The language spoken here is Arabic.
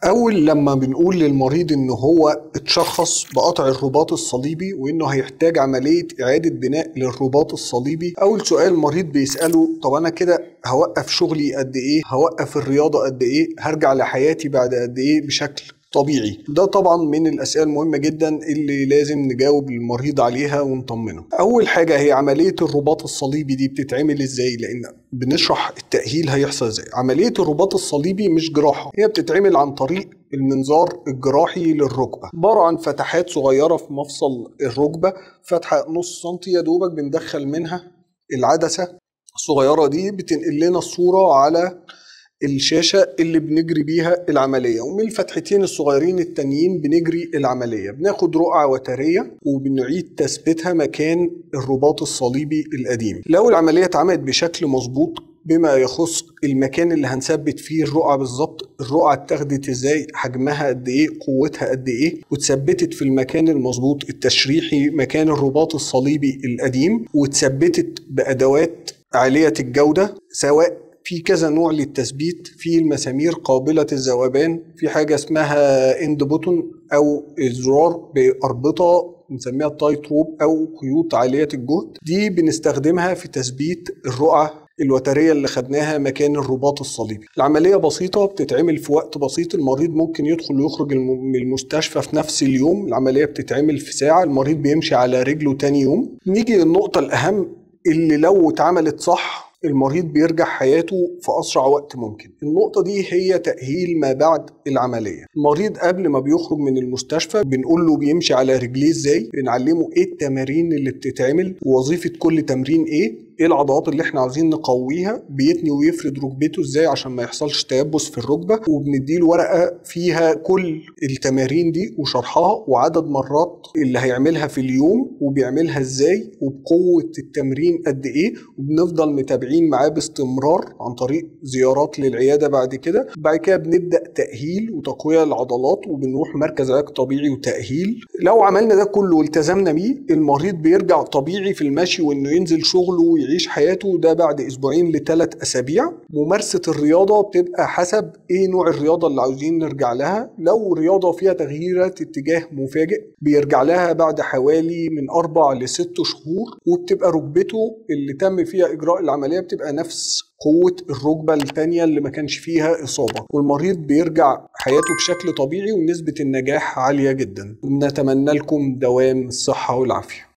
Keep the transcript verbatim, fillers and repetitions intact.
أول لما بنقول للمريض إن هو اتشخص بقطع الرباط الصليبي وإنه هيحتاج عملية إعادة بناء للرباط الصليبي، أول سؤال المريض بيسأله: طب أنا كده هوقف شغلي قد إيه؟ هوقف الرياضة قد إيه؟ هرجع لحياتي بعد قد إيه بشكل طبيعي؟ ده طبعا من الأسئلة المهمة جدا اللي لازم نجاوب المريض عليها ونطمنه. أول حاجة هي عملية الرباط الصليبي دي بتتعمل إزاي؟ لأن بنشرح التأهيل هيحصل إزاي. عملية الرباط الصليبي مش جراحة، هي بتتعمل عن طريق المنظار الجراحي للركبة، عبارة عن فتحات صغيرة في مفصل الركبة، فتحة نص سنتي يا دوبك بندخل منها العدسة الصغيرة دي، بتنقل لنا الصورة على الشاشة اللي بنجري بيها العملية، ومن الفتحتين الصغيرين التانيين بنجري العملية. بناخد رقعة وترية وبنعيد تثبيتها مكان الرباط الصليبي القديم. لو العملية اتعملت بشكل مظبوط بما يخص المكان اللي هنثبت فيه الرقعة بالظبط، الرقعة اتاخدت ازاي، حجمها قد ايه، قوتها قد ايه، واتثبتت في المكان المظبوط التشريحي مكان الرباط الصليبي القديم، واتثبتت بأدوات عالية الجودة، سواء في كذا نوع للتثبيت. في المسامير قابلة الذوبان، في حاجة اسمها اند بوتون أو زرار بأربطة بنسميها تايت روب أو خيوط عالية الجهد، دي بنستخدمها في تثبيت الرقعة الوترية اللي خدناها مكان الرباط الصليبي. العملية بسيطة بتتعمل في وقت بسيط، المريض ممكن يدخل ويخرج من المستشفى في نفس اليوم. العملية بتتعمل في ساعة، المريض بيمشي على رجله تاني يوم. نيجي للنقطة الأهم اللي لو اتعملت صح المريض بيرجع حياته في أسرع وقت ممكن. النقطة دي هي تأهيل ما بعد العملية. المريض قبل ما بيخرج من المستشفى بنقول له بيمشي على رجليه ازاي، بنعلمه ايه التمارين اللي بتتعمل ووظيفة كل تمرين ايه، ايه العضلات اللي احنا عاوزين نقويها، بيتني ويفرد ركبته ازاي عشان ما يحصلش تيبس في الركبة، وبنديله ورقة فيها كل التمارين دي وشرحها وعدد مرات اللي هيعملها في اليوم وبيعملها ازاي وبقوة التمرين قد ايه، وبنفضل متابعين معاه باستمرار عن طريق زيارات للعيادة. بعد كده بعد كده بنبدأ تأهيل وتقوية العضلات، وبنروح مركز علاج طبيعي وتأهيل. لو عملنا ده كله والتزمنا بيه المريض بيرجع طبيعي في المشي وانه ينزل شغله يعيش حياته، ده بعد اسبوعين لثلاث اسابيع. ممارسة الرياضة بتبقى حسب ايه نوع الرياضة اللي عاوزين نرجع لها. لو رياضة فيها تغييرات اتجاه مفاجئ بيرجع لها بعد حوالي من اربع لست شهور، وبتبقى ركبته اللي تم فيها اجراء العملية بتبقى نفس قوة الركبة الثانية اللي ما كانش فيها إصابة، والمريض بيرجع حياته بشكل طبيعي ونسبة النجاح عالية جدا. نتمنى لكم دوام الصحة والعافية.